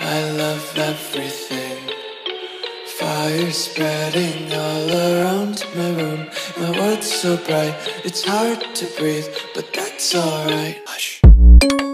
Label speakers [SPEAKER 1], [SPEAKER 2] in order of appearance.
[SPEAKER 1] I love everything. Fire spreading all around my room. My world's so bright, it's hard to breathe, but that's alright. Hush.